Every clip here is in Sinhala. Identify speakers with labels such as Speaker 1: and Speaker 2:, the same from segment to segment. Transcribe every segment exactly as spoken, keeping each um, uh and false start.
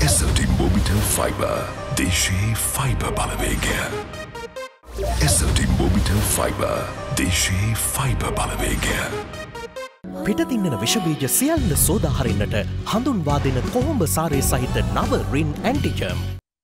Speaker 1: S L T Mobitel Fiber දේශයේ ෆයිබර් බලවේගය. S L T Mobitel Fiber දේශයේ ෆයිබර් බලවේගය.
Speaker 2: පිටතින්නන විෂබීජ සියල්ල සෝදා හරින්නට හඳුන්වා දෙන කොහොඹ සාරය සහිත නව රින් ඇන්ටිජර්ම්.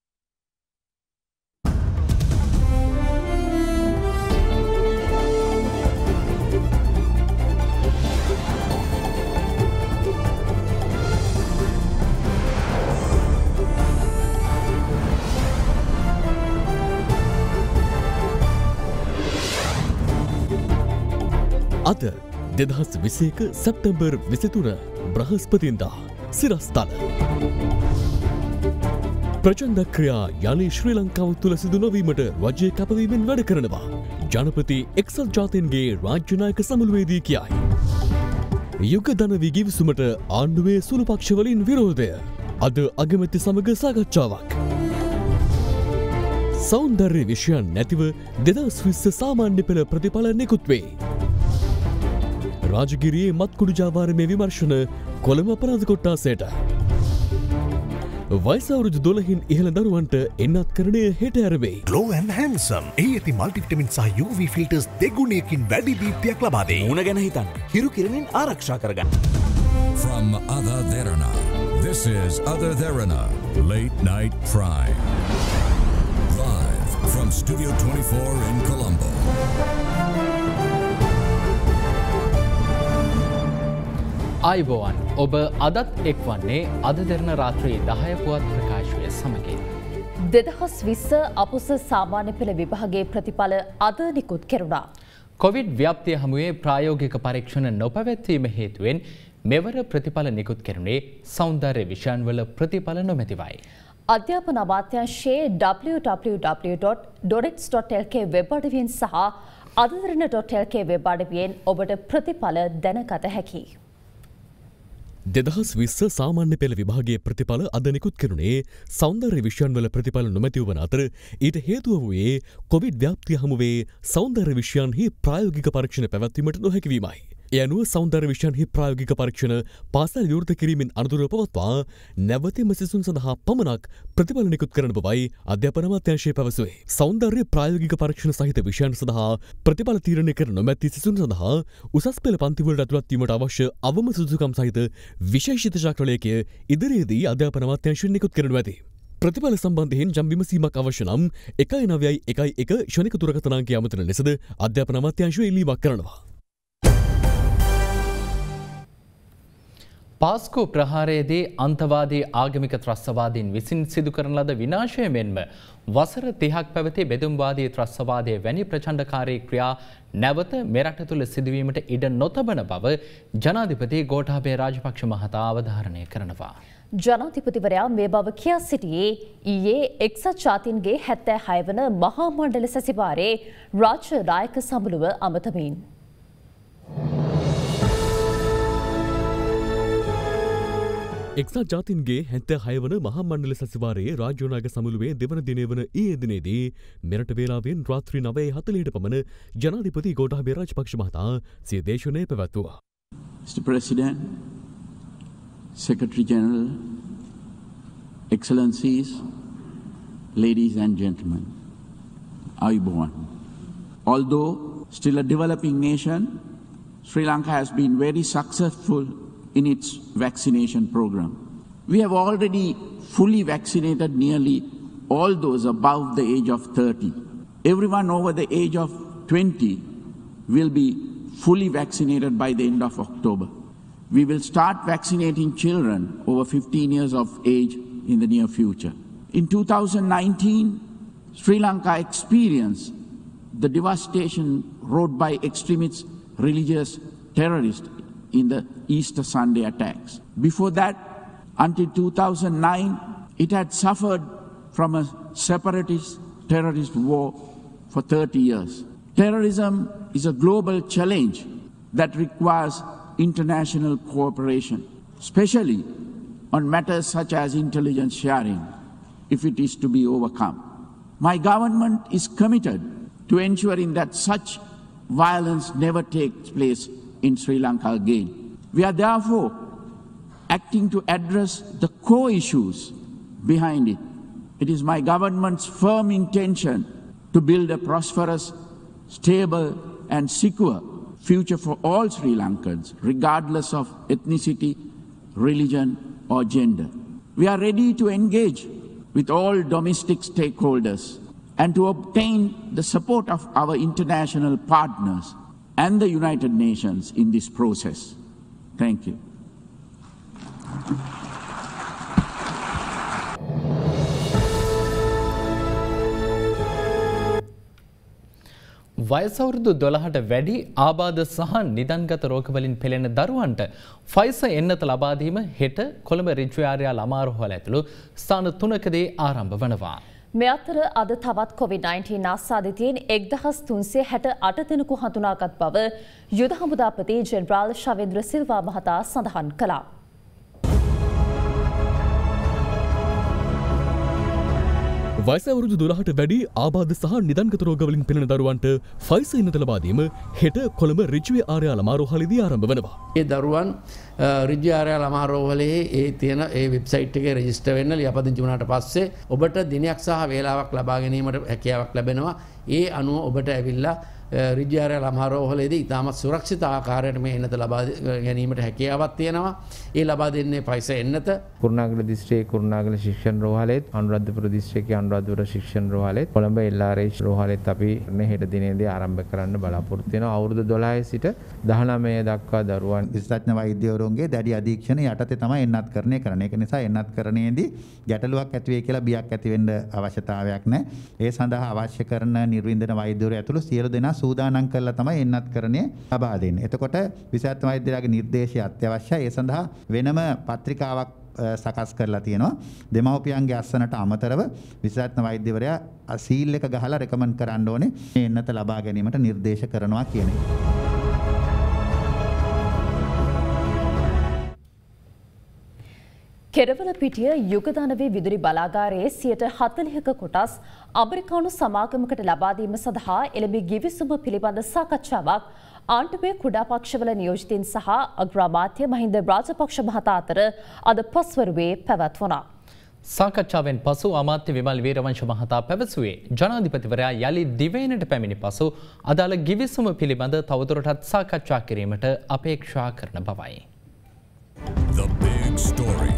Speaker 3: අද දෙදහස් විසේක සැප්තැම්බර් විසිතුන බ්‍රහස්පතින්දා සිරස්තල. ප්‍රචණ්ඩ ක්‍රියා යළි ශ්‍රී ලංකාව තුළ සිදු නොවීමට රජය කැපවීමෙන් වැඩ කරනවා. ජනපති එක්සත් ජාතීන්ගේ රාජ්‍ය නායක සමුළුවේදී කියයි. යුග ධනවි ගිවිසුමට ආණ්ඩුවේ සුළු පක්ෂවලින් විරෝධය. අද අගමැති සමග සාකච්ඡාවක්. සෞන්දර්ය විෂයන් නැතිව දෙදහස් විස්ස සාමාන්‍ය පෙළ ප්‍රතිඵල නිකුත් වේ. රාජගිරියේ මත්කුඩු ජාවාරමේ විමර්ශන කොළඹ අපරාධ කොට්ටාසයට. වයස අවුරුදු දොළහින් ඉහළ දරුවන්ට එන්නත් කරණය හෙට ඇරවේ.
Speaker 4: Glow and Handsome ඒ ඇති මල්ටිවිටමින් සහ U V ෆිල්ටර්ස් දෙගුණයකින් වැඩි දීප්තියක් ලබා දෙයි.
Speaker 5: මුණ ගැන හිතන්න. හිරු කිරණින් ආරක්ෂා කරගන්න.
Speaker 6: From Ada Derana, this is Ada Derana, Late Night Prime. Live from Studio twenty-four in Colombo.
Speaker 7: ආයුබෝවන් ඔබ අදත් එක් වන්නේ අද දෙරන රාත්‍රී දහය පුවත් ප්‍රකාශය සමගින්.
Speaker 8: දෙදහස් විස්ස අපුස සාමාන්‍ය පෙළ විභාගයේ ප්‍රතිඵල අද නිකුත් කෙරුණා.
Speaker 7: කොවිඩ් ව්‍යාප්තිය හමුවේ ප්‍රායෝගික පරීක්ෂණ නොපැවැත්වීම හේතුවෙන් මෙවර ප්‍රතිඵල නිකුත් කෙරුණේ සෞන්දර්ය විෂයන්වල ප්‍රතිඵල නොමැතිවයි.
Speaker 8: අධ්‍යාපන අමාත්‍යාංශයේ w w w dot dorets dot l k web අඩවියෙන් සහ අදදරන dot l k වෙබ් අඩවියෙන් ඔබට ප්‍රතිඵල දැනගත හැකියි.
Speaker 3: දෙදහස් විස්ස සාමාන්‍ය පෙළ විභාගයේ ප්‍රතිඵල අද නිකුත් කෙරුණේ සෞන්දර්ය විෂයන්වල ප්‍රතිඵල නොමැතිව වන අතර ඊට හේතුව වූයේ කොවිඩ් ව්‍යාප්තිය හමුවේ සෞන්දර්ය විෂයන්හි ප්‍රායෝගික පරීක්ෂණ පැවැත්වීමට නොහැකි වීමයි. ඒ අනුව සෞන්දර්ය විෂයන්හි ප්‍රායෝගික පරීක්ෂණ පාසල් විවෘත කිරීමෙන් අනතුරුව පවත්වා නැවතීම සිසුන් සඳහා පමණක් ප්‍රතිඵල නිකුත් කරන බවයි අධ්‍යාපන අමාත්‍යාංශය පැවසුවේ. සෞන්දර්ය ප්‍රායෝගික පරීක්ෂණ සහිත විෂයන් සඳහා ප්‍රතිඵල තීරණය කර නොමැති සිසුන් සඳහා උසස් පෙළ පන්තිවලට ඇතුළත් වීමට අවශ්‍ය අවම සුදුසුකම් සහිත විශේෂිත චක්‍රලයකය ඉදිරියේදී අධ්‍යාපන අමාත්‍යාංශයෙන් නිකුත් කරනු ඇති. ප්‍රතිඵල සම්බන්ධයෙන් යම් විමසීමක් අවශ්‍ය නම් එකයි නවයයි එකයි එක ශනික දුරකථනාංකය අමතන ලෙසද අධ්‍යාපන අමාත්‍යාංශය ඉල්ලීමක් කරනවා.
Speaker 7: පාස්කු ප්‍රහාරයේදී අන්තවාදී ආගමික ත්‍රස්තවාදීන් විසින් සිදු කරන ලද විනාශය මෙන්ම වසර තිහක් පැවති බෙදුම්වාදී ත්‍රස්තවාදයේ වැනි ප්‍රචණ්ඩකාරී ක්‍රියා නැවත මෙරට තුළ සිදුවීමට ඉඩ නොතබන බව ජනාධිපති ගෝඨාභය රාජපක්ෂ මහතා අවධාරණය කරනවා.
Speaker 8: ජනාධිපතිවරයා මේ බව කියා සිටියේ ඊයේ එක්සත් ජාතීන්ගේ හැත්තෑ හය වන මහා මණ්ඩල සැසිවාරයේ රාජ්‍ය නායක සමුළුව අමතමින්.
Speaker 3: එක්සත් ජාතීන්ගේ හැත්තෑ හය වන මහා මණ්ඩල සැසිවාරයේ රාජ්‍ය නායක සමුළුවේ දෙවන දිනය වන ඊයේ දිනේදී මෙරට වේලාවෙන් රාත්‍රී නවය හතළිහට පමණ ජනාධිපති ගෝඨාභය රාජපක්ෂ මහතා සිය දේශනය පැවැත්වුවා.
Speaker 9: Mister President, Secretary General, Excellencies, ladies and gentlemen, Ayubowan. Although still a developing nation, Sri Lanka has been very successful in its vaccination program. We have already fully vaccinated nearly all those above the age of thirty. Everyone over the age of twenty will be fully vaccinated by the end of October. We will start vaccinating children over fifteen years of age in the near future. In two thousand nineteen, Sri Lanka experienced the devastation wrought by extremist religious terrorists in the Easter Sunday attacks. Before that, until two thousand nine, it had suffered from a separatist terrorist war for thirty years. Terrorism is a global challenge that requires international cooperation, especially on matters such as intelligence sharing, if it is to be overcome. My government is committed to ensuring that such violence never takes place in Sri Lanka again. We are therefore acting to address the core issues behind it. It is my government's firm intention to build a prosperous, stable and secure future for all Sri Lankans, regardless of ethnicity, religion or gender. We are ready to engage with all domestic stakeholders and to obtain the support of our international partners and the United Nations in this process. Thank you.
Speaker 7: වයසවුරුදු දොළහට වැඩි ආබාධ සහ නිදන්ගත රෝගවලින් පෙළෙන දරුවන්ට ෆයිසර් එන්නත ලබා දීම හෙට කොළඹ රිජ්වේ ආර්යාල අමාරුහල ඇතුළු ස්ථාන තුනකදී ආරම්භ වනවා.
Speaker 8: මේ අතර අද තවත් කොවිඩ් නයින්ටීන් ආසාදිතයින් එක්දහස් තුන්සිය හැට අට දෙනෙකු හඳුනාගත් බව යුද හමුදාපති ජෙනරාල් ශවේන්ද්‍ර සිල්වා මහතා සඳහන් කළා.
Speaker 3: වයසවරුදු දොළහට වැඩි ආබාධ සහ නිදන්ගත රෝගවලින් පෙළෙන දරුවන්ට ෆයිසර් එන්නත ලබා දීම හෙට කොළඹ රිජ්වේ ආර්යාල අමාරුහලේදී ආරම්භ වෙනවා.
Speaker 10: ඒ දරුවන් රිජ්වේ ආර්යාල අමාරුහලේ ඒ තියෙන ඒ වෙබ්සයිට් එකේ රෙජිස්ටර් වෙන්න ලියාපදිංචි වුණාට පස්සේ ඔබට දිනයක් සහ වේලාවක් ලබා ගැනීමට හැකියාවක් ලැබෙනවා. ඒ අනුව ඔබට ඇවිල්ලා රිජ්වේ ආර්යාල අමාරුහලේදී ඉතාමත් සුරක්ෂිත ආකාරයට මේ එන්නත ලබා ගැනීමට හැකියාවක් තියෙනවා. ඒ ලබා දෙන්නේ ෆයිසර් එන්නත.
Speaker 11: කුරුණාගල දිස්ත්‍රික්කයේ කුරුණාගල ශික්ෂණ රෝහලේත් අනුරාධපුර දිස්ත්‍රික්කයේ අනුරාධපුර ශික්ෂණ රෝහලේත් කොළඹ එල් ආර් එච් රෝහලේත් අපි හෙට දිනේදී ආරම්භ කරන්න බලාපොරොත්තු වෙනවා. අවුරුදු දොළහේ සිට දහනවය දක්වා දරුවන්
Speaker 12: විශේෂඥ වෛද්‍යවරුන්ගේ දැඩි අධීක්ෂණ යටතේ තමයි එන්නත්කරණය කරන්නේ. ඒක නිසා එන්නත්කරණයේදී ගැටලුවක් ඇති වෙයි කියලා බියක් ඇති වෙන්න අවශ්‍යතාවයක් නැහැ. ඒ සඳහා අවශ්‍ය කරන නිර්වින්දන වෛද්‍යවරු ඇතුළු සියලු දෙනා සූදානම් කරලා තමයි එන්නත්කරණය ලබා දෙන්නේ. එතකොට විශේෂඥ වෛද්‍යවරයාගේ නිර්දේශය අත්‍යවශ්‍යයි. ඒ සඳහා වෙනම පත්‍රිකාවක් සකස් කරලා තියෙනවා. දෙමව්පියන්ගේ අස්සනට අමතරව විශේෂඥ වෛද්‍යවරයා සීල් එක ගහලා රෙකමන්ඩ් කරන්න ඕනේ මේ එන්නත ලබා ගැනීමට නිර්දේශ කරනවා කියන එක.
Speaker 8: කෙරවලපිටිය යුගදනවේ විදුලි බලාගාරයේ සියයට හතළිහක කොටස් ඇමරිකානු සමාගමකට ලබා දීම සඳහා එළඹි ගිවිසුම පිළිබඳ සාකච්ඡාවක් ආණ්ඩුවේ කුඩා පක්ෂවල නියෝජිතින් සහ අග්‍රාමාත්‍ය මහින්ද රාජපක්ෂ මහතා අතර අද පස්වරුවේ පැවැත්වුණා.
Speaker 7: සාකච්ඡාවෙන් පසු අමාත්‍ය විමල් වීරවංශ මහතා පැවසුවේ ජනාධිපතිවරයා යළි දිවයිනට පැමිණි පසු අදාළ ගිවිසුම පිළිබඳ තවදුරටත් සාකච්ඡා කිරීමට අපේක්ෂා කරන බවයි.
Speaker 6: The big story.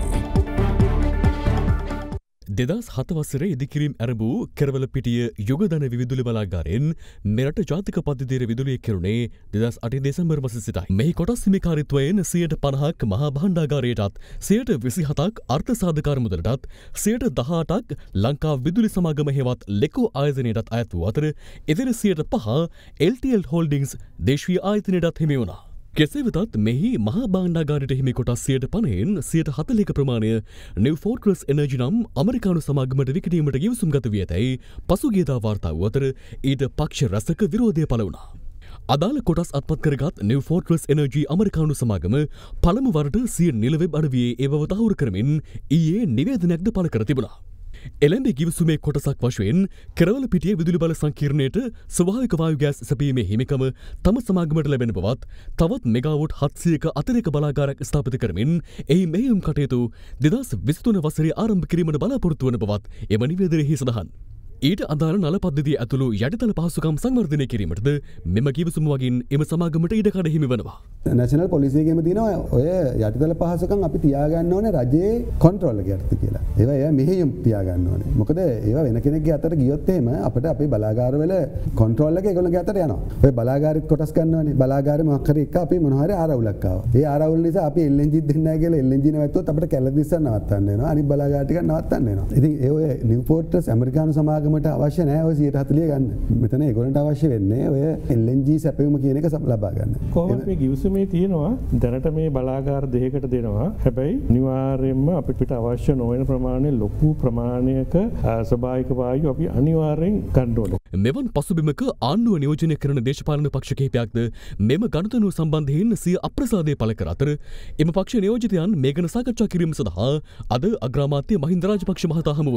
Speaker 3: දෙදස් හත වසරේ ඉදිකිරීම් ඇරඹූ කෙරවලපිටිය යුගදන විදුලි බලාගාරයෙන් මෙරට ජාතික පද්ධතියේ විදුලිය කෙරුණේ දෙදස් අට දෙසැම්බර් මාසයේ සිටයි. මෙහි කොටස් හිමිකාරීත්වයෙන් සියයට පනහක් මහා භාණ්ඩාගාරයටත් සියයට විසිහතක් අර්ථ සාධකාර මුදලටත් සියයට දහඅටක් ලංකා විදුලි සමාගම හෙවත් ලෙකෝ ආයතනයටත් අයත් වූ අතර ඉතිරි සියයට පහ එල් ටී එල් හෝල්ඩිංස් දේශීය ආයතනයටත් හිමි වුණා. කෙසේ වෙතත් මෙහි මහා භාණ්ඩාගාරයට හිමි කොටස් සියයට පනහෙන් සියයට හතළිහක ප්‍රමාණය නිව් ෆෝර්ට්‍රස් එනර්ජි නම් ඇමරිකානු සමාගමට විකිණීමට ගිවිසුම් ගත වී ඇතැයි පසුගියදා වාර්තා වූ අතර ඊට පක්ෂ රැසක විරෝධය පළ වුණා. අදාළ කොටස් අත්පත් කරගත් නිව් ෆෝර්ට්‍රස් එනර්ජි ඇමරිකානු සමාගම පළමු වරට සිය නිල වෙබ් අඩවියේ ඒ බව තහවුරු කරමින් ඊයේ නිවේදනයක්ද පළ කර තිබුණා. එළඹ ගිවිසුමේ කොටසක් වශයෙන් කෙරවලපිටිය විදුලි බල සංකීර්ණයට ස්වභාවික වායු ගෑස් සැපීමේ හිමිකම තම සමාගමට ලැබෙන බවත් තවත් මෙගාවොට් හත්සියයක අතිරේක බලාගාරයක් ස්ථාපිත කරමින් එහි මෙහෙයුම් කටයුතු දෙදස් විසිතුන වසරේ ආරම්භ කිරීමට බලාපොරොත්තු වන බවත් එම නිවේදනයෙහි සඳහන්. ඊට අදාළ නල පද්ධතිය ඇතුළු යටිතල පහසුකම් සංවර්ධනය කිරීමටද මෙම ගිවිසුම වගින් එම සමාගමට ඉඩකඩ හිමි වෙනවා.
Speaker 13: නැෂනල් පොලිසිය එකේම තියෙනවා ඔය යටිතල පහසුකම් අපි තියාගන්න ඕනේ රජයේ කන්ට්‍රෝල් එක යටතේ කියලා. ඒවා ඒවා මෙහෙයුම් තියාගන්න ඕනේ. මොකද ඒවා වෙන කෙනෙක්ගේ අතට ගියොත් එහෙම අපිට අපේ බලාගාරවල කන්ට්‍රෝල් එක ඒගොල්ලන්ගේ අතට යනවා. ඔය බලාගාරෙත් කොටස් ගන්නවනේ. බලාගාරේ මොකක් හරි එක අපි මොනවා හරි ආරවුලක් ආවා. ඒ ආරවුල නිසා අපි එල් එන් ජී දෙන්නේ නැහැ කියලා එල් එන් ජී නැවතුත් අපිට කැලදිස්ස නවත්තන්න වෙනවා. අනිත් බලාගාර ටික නවත්තන්න වෙනවා. ඉතින් ඒ ඔය නිව්පෝර්ට්ස් ඇමරිකානු සමාගමට අවශ්‍ය නැහැ ඔය සියයට හතළිහ ගන්න. මෙතන ඒගොල්ලන්ට අවශ්‍ය වෙන්නේ ඔය එල් එන් ජී සැපයුම කියන එක ලබා ගන්න.
Speaker 14: කොහොමද මේ ගිවිසුමේ තියෙනවා දැනට මේ බලාගාර දෙකකට දෙනවා. හැබැයි අනිවාර්යයෙන්ම අපිට අවශ්‍ය නොවන ප්‍රමාණය ලොකු ප්‍රමාණයක ස්වභාවික වායු අපි අනිවාර්යෙන් ගන්න ඕනේ.
Speaker 3: මෙවන් පසුබිමක ආණ්ඩුව නියෝජනය කරන දේශපාලන පක්ෂ කිහිපයක්ද මෙම ගණතනුව සම්බන්ධයෙන් සිය අප්‍රසාදය පළ කර අතර එම පක්ෂ නියෝජිතයන් මේ ගැන සාකච්ඡා කිරීම සඳහා අද අග්‍රාමාත්‍ය මහින්ද රාජපක්ෂ මහතා හමු වුණා.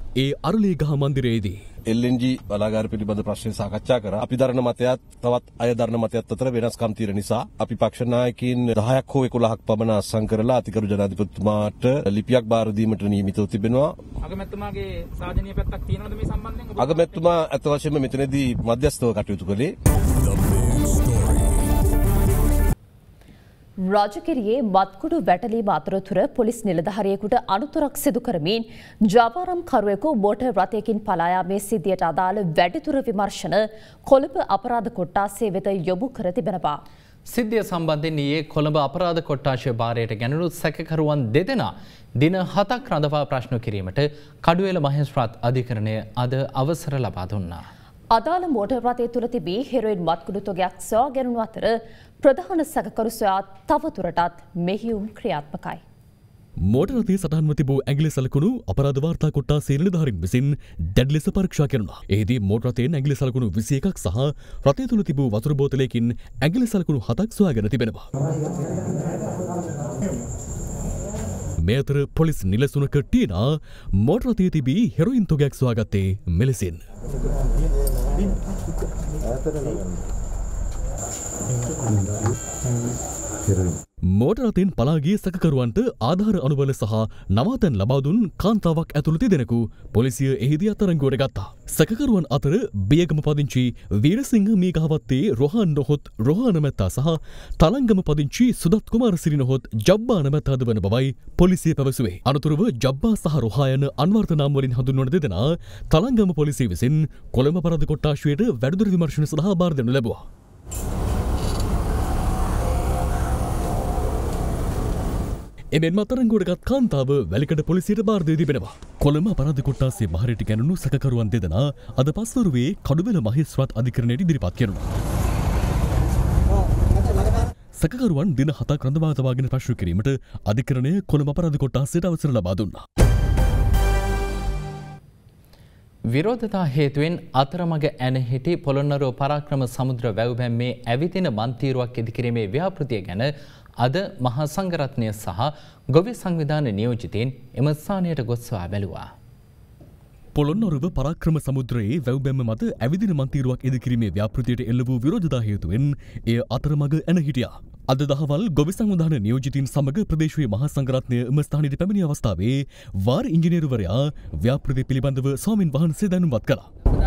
Speaker 3: ඒ අරලියගහ මන්දිරයේදී.
Speaker 15: එල් එන් ජී බලාගාර පිළිබඳ ප්‍රශ්න සාකච්ඡා කරා. අපි දරන මතයත් තවත් අය දරන මතයත් අතර වෙනස්කම් තියෙන නිසා අපි පක්ෂ නායකයින් දහයක් හෝ එකොළහක් පමණ අත්සන් කරලා අතිකරු ජනාධිපතිතුමාට ලිපියක් බාර දීමට නියමිතව තිබෙනවා.
Speaker 16: අගමැතිතුමාගේ සාධනීය පැත්තක් තියෙනවද මේ සම්බන්ධයෙන්?
Speaker 15: අගමැතිතුමා අත වශයෙන්ම මෙතනදී මධ්‍යස්ථව කටයුතු කළේ.
Speaker 8: රාජකිරියේ මත්කුඩු වැටලීම අතරතුර පොලිස් නිලධාරියෙකුට අනුතරක් සිදු කරමින් ජාවාරම් කරුවෙකු මෝටර් රථයකින් පලා යාමේ සිද්ධියට අදාළ වැඩිදුර විමර්ශන කොළඹ අපරාධ කොට්ටාසය වෙත යොමු කර තිබෙනවා.
Speaker 7: සිද්ධිය සම්බන්ධයෙන් ඊයේ කොළඹ අපරාධ කොට්ටාශය භාරයට ගැනුණු සැකකරුවන් දෙදෙනා දින හතක් රඳවා ප්‍රශ්න කිරීමට කඩුවෙල මහේස්ත්‍රාත් අධිකරණය අද අවසර ලබා දුන්නා.
Speaker 8: අදාළ මෝටර් රථය තුළ තිබී හෙරොයින් මත්කුඩු තොගයක් සොයා ගැනුණු අතර ප්‍රධාන සැකකරු සොයා තවදුරටත් මෙහෙයුම් ක්‍රියාත්මකයි.
Speaker 3: මෝටර් රථයේ සටහන්ව තිබූ ඇඟිලි සලකුණු අපරාධ වාර්තා කොට්ටාසේ නිලධාරීන් විසින් දැඩි ලෙස පරීක්ෂා කෙරුණා. එහිදී මෝටර් රථයෙන් ඇඟිලි සලකුණු විසි එකක් සහ රථය තුළ තිබූ වතුර බෝතලයකින් ඇඟිලි සලකුණු හතක් සොයාගෙන තිබෙනවා. මේ අතර පොලිස් නිලසුනක ටීනා මෝටර් රථයේ තිබී හෙරොයින් තොගයක් සොයාගත්තේ මෙලෙසින්. මෝටර් රථයෙන් පලා ගිය සැකකරුවන්ට ආධාර අනුබල සහ නවාතැන් ලබා දුන් කාන්තාවක් ඇතුළු තිදෙනෙකු පොලිසිය එහිදී අත්අඩංගුවට ගත්තා. සැකකරුවන් අතර බියගම පදිංචි වීරසිංහ මීගහවත්තේ රොහාන් නොහොත් රොහාන මැත්තා සහ තලංගම පදිංචි සුදත් කුමාරසිරි නොහොත් ජබ්බා නමැත්තාද වන බවයි පොලිසිය පැවසුවේ. අනතුරුව ජබ්බා සහ රොහා යන අන්වර්ථ නාම වලින් හඳුන්වන දෙදෙනා තලංගම පොලිසිය විසින් කොළඹ අපරාධ කොට්ටාශයට වැඩිදුර විමර්ශන සඳහා බාර දෙනු ලැබුවා. එමෙන්ම අත්අඩංගුවටගත් කාන්තාව වැලිකඩ පොලිසියට බාර දී තිබෙනවා. කොළඹ අපරාධ කොට්ටාසේ භාරයට ගැනුණු සැකකරුවන් දෙදෙනා අද පස්වරුවේ කඩුවෙල මහේස්ත්‍රාත් අධිකරණයට ඉදිරිපත් කෙරුණා. සැකකරුවන් දින හතක් රඳවා තබාගෙන ප්‍රශ්න කිරීමට අධිකරණය කොළඹ අපරාධ කොට්ටාසයට අවසර ලබා දුන්නා.
Speaker 7: විරෝධතා හේතුවෙන් අතරමඟ ඇන හිටි පොළොන්නරුව පරාක්‍රම සමුද්‍ර වැව්බැම්මේ ඇවිදින මන්තීරුවක් ඉදිකිරීමේ ව්‍යාපෘතිය ගැන අද මහා සංඝරත්නය සහ ගොවි සංවිධාන නියෝජිතයින් එම ස්ථානයට ගොස් සොයා බැලුවා.
Speaker 3: පොළොන්නරුව පරාක්‍රම සමුද්‍රයේ වැව්බැම්ම මත ඇවිදින මන්තීරුවක් ඉදිකිරීමේ ව්‍යාපෘතියට එල්ල වූ විරෝධතා හේතුවෙන් එය අතරමඟ ඇන හිටියා. අද දහවල් ගොවි සංවිධාන නියෝජිතයින් සමග ප්‍රදේශීය මහා සංඝරත්නය එම ස්ථානයට පැමිණි අවස්ථාවේ වාර ඉංජිනේරුවරයා ව්‍යාපෘතිය පිළිබඳව ස්වාමින් වහන්සේ දැනුම්වත් කළා.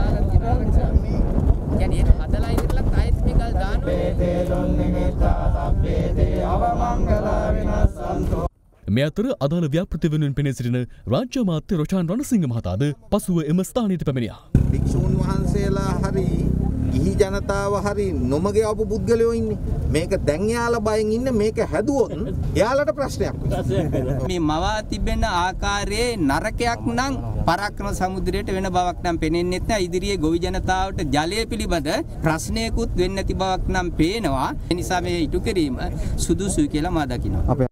Speaker 3: මේ අතර අදාළ ව්‍යාපෘති වෙනුවෙන් පෙනී සිටින රාජ්‍ය අමාත්‍ය රොෂාන් රණසිංහ මහතාද පසුව එම ස්ථානයට පැමිණියා.
Speaker 17: භික්ෂූන් වහන්සේලා හරි ගිහි ජනතාව හරි නොමග යවපු පුද්ගලයෝ ඉන්නේ. මේක දැන් යාලා බයෙන් ඉන්නේ මේක හැදුවොත් යාලට ප්‍රශ්නයක්.
Speaker 18: මේ මවා තිබෙන ආකාරයේ නරකයක් නම් පරාක්‍රම සමුද්‍රයට වෙන බවක් නම් පෙනෙන්නේ නැහැ. ඉදිරියේ ගොවි ජනතාවට ජලය පිළිබඳ ප්‍රශ්නයකුත් වෙන්නේ නැති බවක් නම් පේනවා. ඒ නිසා මේ ඉටු කිරීම සුදුසුයි කියලා මා දකිනවා.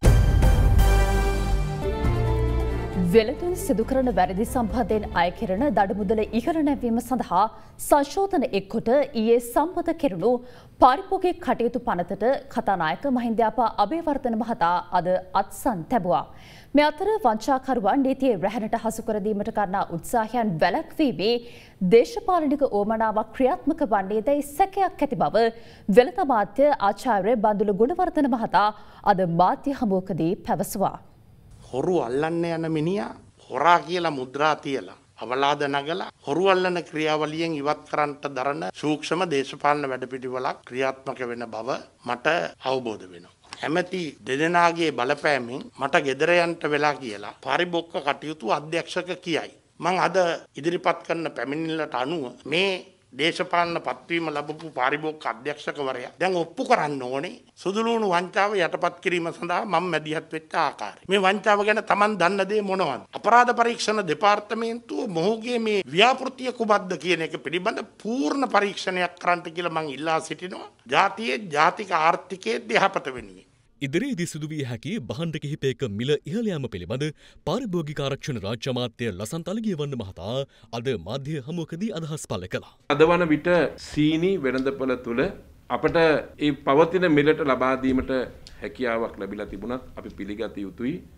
Speaker 8: වෙළඳුන් සිදු කරන වැරදි සම්බන්ධයෙන් අය කෙරෙන දඩමුදල ඉහළ නැවීම සඳහා සංශෝධන එක්කොට ඊයේ සම්මත කෙරුණු පාරිභෝගික කටයුතු පනතට කතානායක මහින්දයාපා අබේවර්ධන මහතා අද අත්සන් තැබුවා. මේ අතර වංචාකරුවන් නීතියේ රැහැනට හසු කර දීමට කරන උත්සාහයන් වැළැක්වීමේ දේශපාලනික ඕමනාවක් ක්‍රියාත්මක වන්නේදැයි සැකයක් ඇති බව වෙළඳ අමාත්‍ය ආචාර්ය බන්දුල ගුණවර්ධන මහතා අද මාධ්‍ය හමුවකදී පැවසුවා.
Speaker 19: හොරු අල්ලන්න යන මිනිහා හොරා කියලා මුද්‍රා තියලා අවලාද නගලා හොරු අල්ලන ක්‍රියාවලියෙන් ඉවත් කරන්නට දරන සූක්ෂම දේශපාලන වැඩපිළිවෙලක් ක්‍රියාත්මක වෙන බව මට අවබෝධ වෙනවා. හැමති දෙදෙනාගේ බලපෑමෙන් මට ගෙදර යන්න වෙලා කියලා පාරිභෝගික කටයුතු අධ්‍යක්ෂක කියයි. මම අද ඉදිරිපත් කරන පැමිණිල්ලට අනුව මේ දේශපාලන පත්වීම ලැබපු පාරිභෝගික අධ්‍යක්ෂකවරයා දැන් ඔප්පු කරන්න ඕනේ සුදුලුණු වංචාව යටපත් කිරීම සඳහා මම මැදිහත් වෙච්ච ආකාරය. මේ වංචාව ගැන Taman දන්න දේ මොනවද? අපරාධ පරීක්ෂණ දෙපාර්තමේන්තුව මොහුගේ මේ ව්‍යාපෘතිය කුමක්ද කියන එක පිළිබඳ පූර්ණ පරීක්ෂණයක් කරන්න කියලා මම ඉල්ලා සිටිනවා. ජාතියේ ජාතික ආර්ථිකයේ යහපත වෙනුවෙන්.
Speaker 3: ඉදිරියේදී සිදු විය හැකි භාණ්ඩ කිහිපයක මිල ඉහළ යාම පිළිබඳ පාරිභෝගික ආරක්ෂණ රාජ්‍ය අමාත්‍ය ලසන්ත අලගියවන්න මහතා අද මාධ්‍ය හමුවකදී අදහස් පළ කළා.
Speaker 20: අද වන විට සීනි වෙළඳපොළ තුල අපට ඒ පවතින මිලට ලබා දීමට හැකියාවක් ලැබිලා තිබුණත් අපි පිළිගත යුතුයි.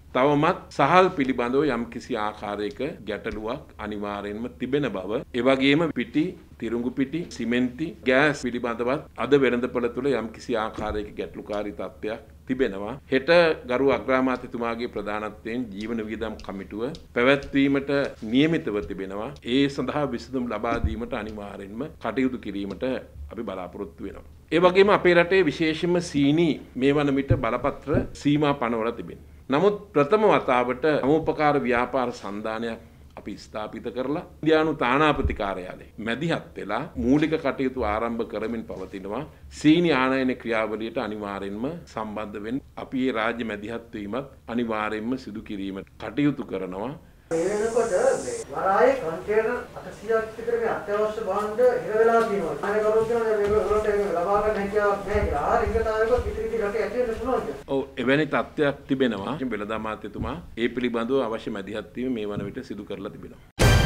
Speaker 20: තවමත් සහල් පිළිබඳව යම් කිසි ආකාරයක ගැටලුවක් අනිවාර්යෙන්ම තිබෙන බව, ඒ වගේම පිටි තිරුඟු පිටි සිමෙන්ති ගෑස් පිළිබඳවත් අද වෙළඳපොළ තුළ යම් කිසි ආකාරයක ගැටලුකාරී තත්ත්වයක් තිබෙනවා. හෙට ගරු අග්‍රාමාත්‍යතුමාගේ ප්‍රධානත්වයෙන් ජීවන වියදම් කමිටුව පැවැත්වීමට නියමිතව තිබෙනවා. ඒ සඳහා විසඳුම් ලබා දීමට අනිවාර්යෙන්ම කටයුතු කිරීමට අපි බලාපොරොත්තු වෙනවා. ඒ වගේම අපේ රටේ විශේෂයෙන්ම සීනි මේ වන විට බලපත්‍ර සීමා පනවලා තිබෙනවා. නමුත් ප්‍රථම වතාවට සමෝපකාර ව්‍යාපාර සන්ධානයක් අපි ස්ථාපිත කරලා ඉන්දියානු තානාපති කාර්යාලයේ මැදිහත් වෙලා මූලික කටයුතු ආරම්භ කරමින් පවතිනවා. සීනි ආනයන ක්‍රියාවලියට අනිවාර්යෙන්ම සම්බන්ධ වෙන්න අපි මේ රාජ්‍ය මැදිහත් වීමත් අනිවාර්යෙන්ම සිදු කිරීමට කටයුතු කරනවා.
Speaker 21: ඒ වෙනකොට වරායේ කන්ටේනර් අටසියයක් විතර මේ අත්‍යවශ්‍ය භාණ්ඩ හිර වෙලා තියෙනවා. අනේ කරුත් කියනවා මේක වලට ලබා ගන්න හැකියාවක් නැහැ කියලා. ආ රිංගතාවයක කිසි කිසි රටේ ඇති වෙන්න පුළුවන්ද?
Speaker 20: ඔව් එවැනි තත්ත්වයක් තිබෙනවා. වෙළඳ අමාත්‍යතුමා ඒ පිළිබඳව අවශ්‍ය මැදිහත් වීම මේ වන විට සිදු කරලා තිබෙනවා.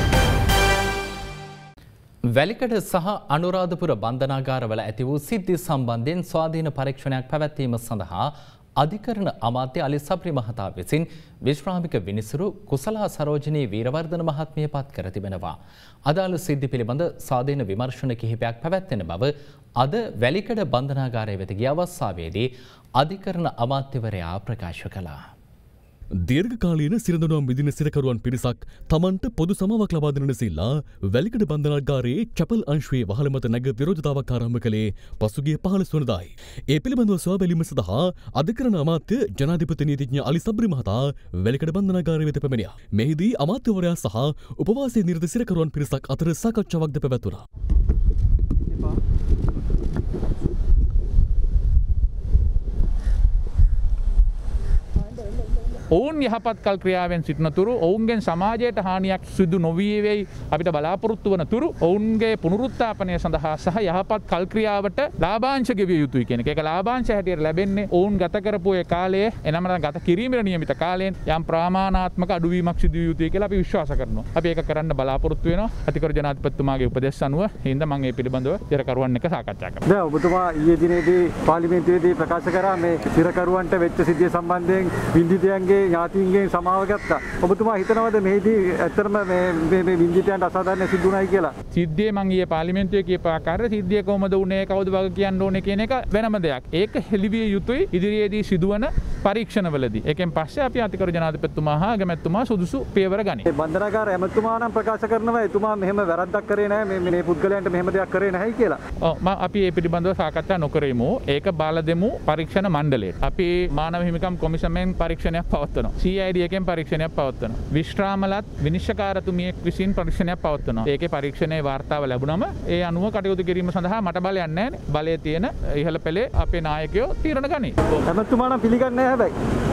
Speaker 7: වැලිකඩ සහ අනුරාධපුර බන්ධනාගාරවල ඇති වූ සිද්ධි සම්බන්ධයෙන් ස්වාධීන පරීක්ෂණයක් පැවැත්වීම සඳහා අධිකරණ අමාත්‍ය අලි සබ්රි මහතා විසින් විශ්‍රාමික විනිසුරු කුසලා සරෝජිනී වීරවර්ධන මහත්මිය පත් කර තිබෙනවා. අදාළ සිද්ධි පිළිබඳ ස්වාධීන විමර්ශන කිහිපයක් පැවැත්වෙන බව අද වැලිකඩ බන්ධනාගාරය වෙත ගිය අවස්ථාවේදී අධිකරණ අමාත්‍යවරයා ප්‍රකාශ කළා.
Speaker 3: දීර්ඝකාලීන සිරඳුනුවම් විදින සිරකරුවන් පිරිසක් තමන්ට පොදු සමාවක් ලබා දෙන ලෙසිලා වැලිකඩ බන්ධනාගාරයේ චැපල් අංශුවේ වහල මත නැග විරෝධතාවක් ආරම්භ කළේ පසුගිය පහළොස් වනදායි. ඒ පිළිබඳව සොයා බැලීම සඳහා අධිකරණ අමාත්‍ය ජනාධිපති නීතිඥ අලි සබ්රි මහතා වැලිකඩ බන්ධනාගාරය වෙත පැමිණියා. මෙහිදී අමාත්‍යවරයා සහ උපවාසයේ නිරත සිරකරුවන් පිරිසක් අතර සාකච්ඡාවක්ද පැවැත්වුණා.
Speaker 22: ඔවුන් යහපත් කල් ක්‍රියාවෙන් සිටින තුරු ඔවුන්ගෙන් සමාජයට හානියක් සිදු නොවී වෙයි අපිට බලාපොරොත්තු වන තුරු ඔවුන්ගේ පුනරුත්ථාපනය සඳහා සහ යහපත් කල් ක්‍රියාවට ලාභාංශ ගෙවිය යුතුයි කියන එක. ඒක ලාභාංශ හැටියට ලැබෙන්නේ ඔවුන් ගත කරපු ඒ කාලයේ එනම ගත කිරීමේ නියමිත කාලයෙන් යම් ප්‍රමාණාත්මක අඩුවීමක් සිදු විය යුතුයි කියලා අපි විශ්වාස කරනවා. අපි ඒක කරන්න බලාපොරොත්තු වෙනවා. අතිකරු ජනාධිපතිතුමාගේ උපදෙස් අනුව හින්දා මම මේ පිළිබඳව සිරකරුවන් එක්ක සාකච්ඡා කරනවා.
Speaker 23: දැන් ඔබතුමා ඊයේ දිනේදී පාර්ලිමේන්තුවේදී ප්‍රකාශ කරා මේ සිරකරුවන්ට වෙච්ච සිද්ධිය සම්බන්ධයෙන් වින්දිතයන්ගේ ඥාතීන්ගෙන් සමාව ගත්තා. ඔබතුමා හිතනවද මේදී ඇත්තටම මේ මේ වින්දිතයන්ට අසාධාරණ සිද්ධ වුණායි කියලා?
Speaker 22: සිද්ධියේ මම ඊයේ පාර්ලිමේන්තුවේ කියපු ආකාරයට සිද්ධිය කොහොමද වුනේ, කවුද වග කියන්න ඕනේ කියන එක වෙනම දෙයක්. ඒක හෙළිවිය යුතුයි ඉදිරියේදී සිදුවන පරීක්ෂණවලදී. ඒකෙන් පස්සේ අපි අතිකරු ජනාධිපතිතුමා හා අගමැතිතුමා සුදුසු පියවර ගනී.
Speaker 23: ඒ බන්ධනාගාර ඇමතුමා නම් ප්‍රකාශ කරනවා එතුමා මෙහෙම වැරද්දක් කරේ නැහැ, මේ මේ පුද්ගලයන්ට මෙහෙම දෙයක් කරේ නැහැයි කියලා.
Speaker 22: ඔව් මම අපි මේ පිළිබඳව සාකච්ඡා නොකරෙමු. ඒක බාලා දෙමු පරීක්ෂණ මණ්ඩලයට. අපි මානව හිමිකම් කොමිසමෙන් පරීක්ෂණයක් පවත්වනවා. සී ආයි ඩී එකෙන් පරීක්ෂණයක් පවත්වනවා. විශ්‍රාමලත් විනිශ්චයකාරතුමියෙක් විසින් පරීක්ෂණයක් පවත්වනවා. ඒකේ පරීක්ෂණයේ වාර්තාව ලැබුණම ඒ අනුව කටයුතු කිරීම සඳහා මට බලයක් නැහැ. බලයේ තියෙන ඉහළ පෙළේ අපේ නායකයෝ තීරණ ගනී.
Speaker 23: ඇමතුමා නම් පිළිගන්නේ නැහැ හැබැයි.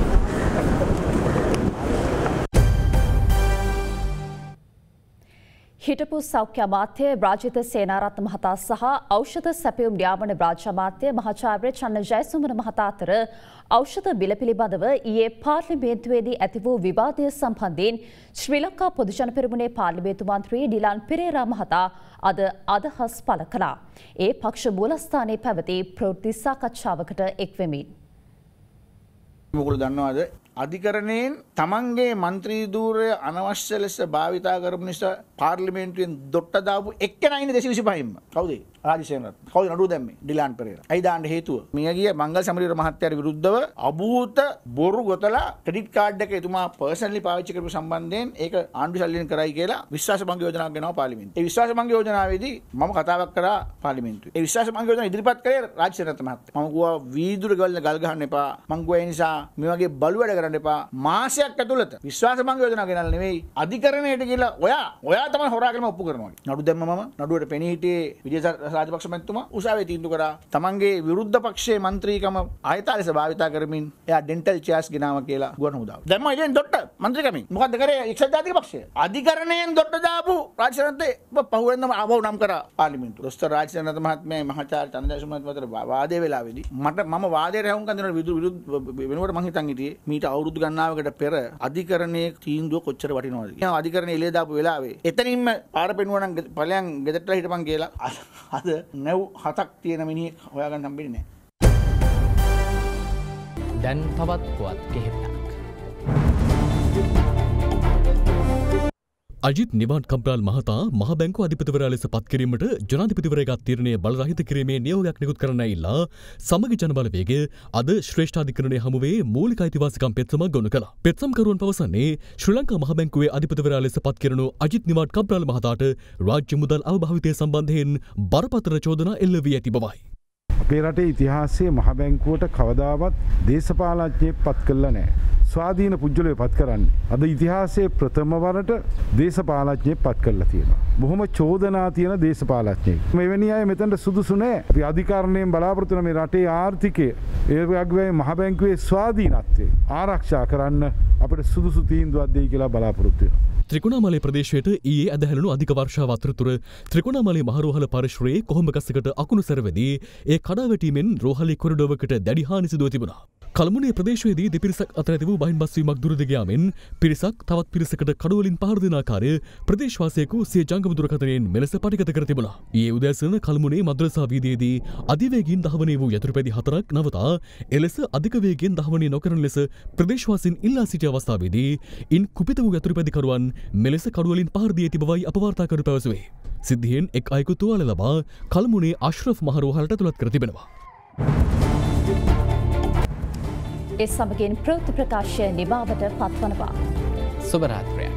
Speaker 8: හිටපු සෞඛ්‍ය අමාත්‍ය රාජිත සේනාරත්න මහතා සහ ඖෂධ සැපයුම් න්‍යාමන රාජ්‍ය අමාත්‍ය මහාචාර්ය චන්න ජයසුමන මහතා අතර ඖෂධ බිල පිළිබඳව ඊයේ පාර්ලිමේන්තුවේදී ඇති වූ විවාදය සම්බන්ධයෙන් ශ්‍රී ලංකා පොදුජන පෙරමුණේ පාර්ලිමේන්තු මන්ත්‍රී ඩිලාන් පෙරේරා මහතා අද අදහස් පළ කළා. ඒ පක්ෂ මූලස්ථානයේ පැවති ප්‍රවෘත්ති සාකච්ඡාවකට එක්වෙමින්.
Speaker 17: මොකද දන්නවද අධිකරණයෙන් තමන්ගේ මන්ත්‍රී ධූරය අනවශ්‍ය ලෙස භාවිතා කරපු නිසා පාර්ලිමේන්තුවෙන් දොට්ට දාපු එක්කෙනා ඉන්නේ දෙසිය විසිපහින්ම. කවුද? රාජසේනරත්න. කවුද නඩුව දැම්මේ? ඩිලාන් පෙරේරා. ඇයි දාන්න හේතුව? මියගිය මංගල් සමරීර මහත්තයාට විරුද්ධව අභූත බොරු ගොතලා ක්‍රෙඩිට් කාඩ් එක එතුමා පර්සනලි පාවිච්චි කරපු සම්බන්ධයෙන් ඒක ආණ්ඩු සල්ලියෙන් කරයි කියලා විශ්වාස භංග යෝජනාවක් ගෙනාවා පාර්ලිමේන්තුවේ. ඒ විශ්වාස භංග යෝජනාවේදී මම කතාවක් කරා පාර්ලිමේන්තුවේ. ඒ විශ්වාස භංග යෝජනාව ඉදිරිපත් කළේ රාජසේනරත්න මහත්තයා. මම කිව්වා වීදුරු ගවල්න ගල් ගහන්න එපා. මං කිව්වා ඒ නිසා මේ වගේ බලු වැඩ කරන්න එපා. මාසයක් ඇතුළත විශ්වාස භංග යෝජනාව ගෙනල්ලා නෙවෙයි අධිකරණයට කියලා ඔයා ඔයා තමයි හොරා කරලා ඔප්පු කරනවා. නඩු දැම්ම මම නඩුවට පෙනී හිටියේ විජය රාජපක්ෂ මැතිතුමා උසාවියේ තීන්දුව කරා තමන්ගේ විරුද්ධ පක්ෂයේ මන්ත්‍රීකම ආයතන ලෙස භාවිතා කරමින් එයා ඩෙන්ටල් චෙයාර්ස් ගෙනාවා කියලා ගුවන් හමුදාව. දැම්ම ඉතින් දොට්ට මන්ත්‍රීකමින් මොකද්ද කරේ එක්සත් ජාතික පක්ෂය අධිකරණයෙන් දොට්ට දාපු රාජසේනරත්න පහුවෙන්දම ආවව නම් කරා පාර්ලිමේන්තුව. දොස්තර රාජසේනරත්න මහත්මයා මහාචාර්ය චන්ද්‍රජයසුම මහත්මයා අතර වාදයේ වෙලාවේදී මට මම වාදයට හැවුම්කන් දෙන විරුද්ධ වෙනුවට මං හිතන් හිටියේ මීට අවුරුදු ගණනාවකට පෙර අධිකරණයේ තීන්දුව කොච්චර වටිනවද කියලා. අධිකරණයේ එළිය දාපු වෙලාවේ එතනින්ම පාර පෙන්නුවා නම් ඵලයන් ගෙදරට හිටපන් කියලා අද නැව් හතක් තියෙන මිනිහෙක් හොයාගන්න හම්බෙන්නේ නැහැ.
Speaker 7: දැන් තවත් පුවත් කිහිපයක්.
Speaker 3: අජිත් නිවාන් කම්ප්‍රාල් මහතා මහ බැංකුව අධිපතිවරයා ලෙස පත් කිරීමට ජනාධිපතිවරයාගේ තීරණය බලරහිත කිරීමේ නියෝගයක් නිකුත් කරන්න ඉල්ලා සමගි ජනබලවේගය අද ශ්‍රේෂ්ඨාධිකරණය හමුවේ මූලික අයිතිවාසිකම් පෙත්සමක් ගොනු කළා. පෙත්සම්කරුවන් පවසන්නේ ශ්‍රී ලංකා මහ බැංකුවේ අධිපතිවරයා ලෙස පත් කෙරුණු අජිත් නිවාන් කම්ප්‍රාල් මහතාට රාජ්‍ය මුදල් අවභාවිතය සම්බන්ධයෙන් බරපතල චෝදනා එල්ල වී ඇති බවයි.
Speaker 1: අපේ රටේ ඉතිහාසයේ මහ බැංකුවට කවදාවත් දේශපාලඥයෙක් පත් කළා නැහැ. ස්වාධීන පුද්ගලයෝ පත් කරන්නේ. අද ඉතිහාසයේ ප්‍රථම වරට දේශපාලඥයෙක් පත් කරලා තියෙනවා. බොහොම චෝදනා තියෙන දේශපාලඥයෙක්. මෙවැනි අය මෙතනට සුදුසු නැහැ. අපි අධිකාරණයෙන් බලාපොරොත්තු වෙන මේ රටේ ආර්ථිකය ඒ වගේ මහ බැංකුවේ ස්වාධීනත්වය ආරක්ෂා කරන්න අපිට සුදුසු තීන්දුවක් දෙයි කියලා බලාපොරොත්තු වෙනවා.
Speaker 3: ත්‍රිකුණාමලය ප්‍රදේශයට ඊයේ ඇදහැළුණු අධික වර්ෂාව අතරතුර ත්‍රිකුණාමලය මහරෝහල පරිශ්‍රයේ කොහොඹ ගසකට අකුණු සැරවැදී ඒ කඩාවැටීමෙන් රෝහලේ කොරිඩෝවකට දැඩි හානි සිදුව තිබුණා. කළමුණේ ප්‍රදේශයේදී දෙපිරිසක් අතර ඇති වූ බහින් බස්වීමක් දුරදිග යාමෙන් පිරිසක් තවත් පිරිසකට කඩුවලින් පහර දෙන ආකාරය ප්‍රදේශවාසීකු සිය ජංගම දුරකථනයෙන් මෙලෙස පටිගත කර තිබුණා. ඊයේ උදෑසන කළමුණේ මද්‍රසා වීදියේදී අධිවේගයෙන් දහවනය වූ යතුරුපැදි හතරක් නවතා එලෙස අධික වේගයෙන් දහවනය නොකරන ලෙස ප්‍රදේශවාසීන් ඉල්ලා සිටි අවස්ථාවේදී ඉන් කුපිත වූ යතුරුපැදිකරුවන් මෙලෙස කඩුවලින් පහර දී ඇති බවයි අප වාර්තාකරු පැවසුවේ. සිද්ධියෙන් එක් අයෙකු තුවාල ලබා කළමුණේ අශ්රෆ් මහරෝහලට ඇතුළත් කර තිබෙනවා.
Speaker 8: ඒ සමගින් ප්‍රවෘත්ති ප්‍රකාශය නිමාවට පත්වනවා.
Speaker 7: සුබ රාත්‍රියක්.